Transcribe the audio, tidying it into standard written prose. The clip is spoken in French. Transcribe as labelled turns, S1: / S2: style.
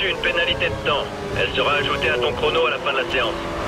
S1: reçu une pénalité de temps. Elle sera ajoutée à ton chrono à la fin de la séance.